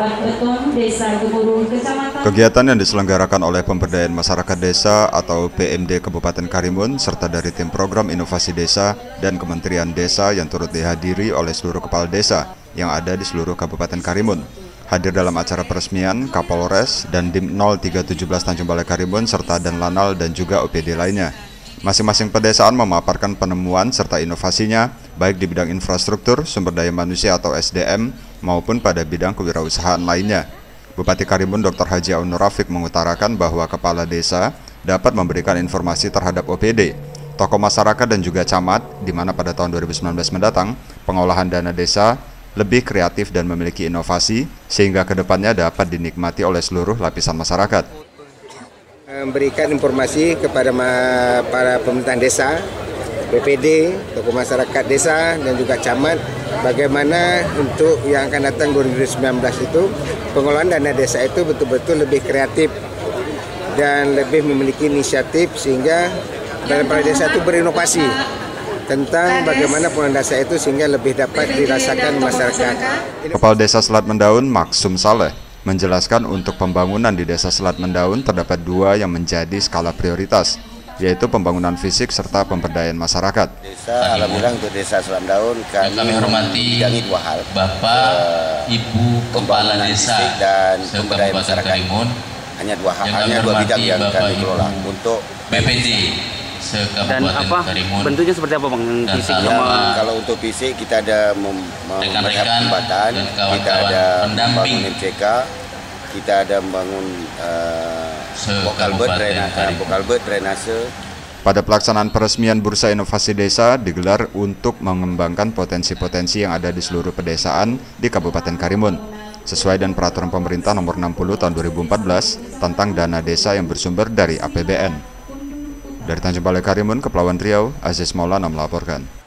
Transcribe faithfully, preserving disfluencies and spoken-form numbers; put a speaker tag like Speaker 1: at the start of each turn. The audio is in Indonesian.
Speaker 1: Beton, Desa Gemurung, Kecamatan.
Speaker 2: Kegiatan yang diselenggarakan oleh Pemberdayaan Masyarakat Desa atau P M D Kabupaten Karimun serta dari tim program inovasi desa dan Kementerian Desa yang turut dihadiri oleh seluruh kepala desa yang ada di seluruh Kabupaten Karimun. Hadir dalam acara peresmian Kapolres dan Dim nol tiga satu tujuh Tanjung Balai Karimun serta dan Lanal dan juga O P D lainnya. Masing-masing pedesaan memaparkan penemuan serta inovasinya, baik di bidang infrastruktur, sumber daya manusia atau S D M, maupun pada bidang kewirausahaan lainnya. Bupati Karimun Doktor Haji Aun Nur Rafiq mengutarakan bahwa kepala desa dapat memberikan informasi terhadap O P D, tokoh masyarakat dan juga camat, di mana pada tahun dua ribu sembilan belas mendatang, pengolahan dana desa lebih kreatif dan memiliki inovasi, sehingga kedepannya dapat dinikmati oleh seluruh lapisan masyarakat.
Speaker 3: Memberikan informasi kepada para pemerintah desa, B P D, tokoh masyarakat desa dan juga camat bagaimana untuk yang akan datang dua ribu sembilan belas itu pengelolaan dana desa itu betul-betul lebih kreatif dan lebih memiliki inisiatif sehingga dalam para desa itu berinovasi tentang bagaimana pengelolaan desa itu sehingga lebih dapat dirasakan masyarakat.
Speaker 2: Kepala Desa Selat Mendaun Maksum Saleh menjelaskan untuk pembangunan di Desa Selat Mendaun terdapat dua yang menjadi skala prioritas, yaitu pembangunan fisik serta pemberdayaan masyarakat.
Speaker 4: Desa, alhamdulillah untuk Desa Selat Mendaun kami,
Speaker 5: kami hormati
Speaker 4: dua hal,
Speaker 5: Bapak, uh, Ibu, Kepala Desa
Speaker 4: dan pemberdayaan masyarakat
Speaker 5: Karimun,
Speaker 4: hanya dua hal, hanya dua bidang yang kami kelola untuk
Speaker 5: B P D se-Kabupaten Karimun.
Speaker 6: Bentuknya seperti apa Bang? Fisik
Speaker 4: ya,
Speaker 6: sama...
Speaker 4: Kalau untuk fisik kita ada memperhatikan jembatan, kita ada membangun M C K, kita ada membangun uh, bokalbet drainase, bokalbet drainase.
Speaker 2: Pada pelaksanaan peresmian Bursa Inovasi Desa digelar untuk mengembangkan potensi-potensi yang ada di seluruh pedesaan di Kabupaten Karimun, sesuai dengan Peraturan Pemerintah Nomor enam puluh Tahun dua ribu empat belas tentang dana desa yang bersumber dari A P B N. Dari Tanjung Balai Karimun, Kepulauan Riau, Aziz Maulana melaporkan.